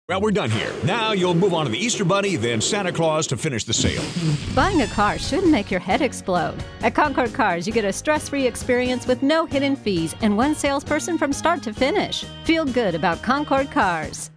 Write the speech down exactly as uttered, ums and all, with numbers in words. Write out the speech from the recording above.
Well, we're done here. Now you'll move on to the Easter Bunny, then Santa Claus to finish the sale. Buying a car shouldn't make your head explode. At Concord Cars, you get a stress-free experience with no hidden fees and one salesperson from start to finish. Feel good about Concord Cars.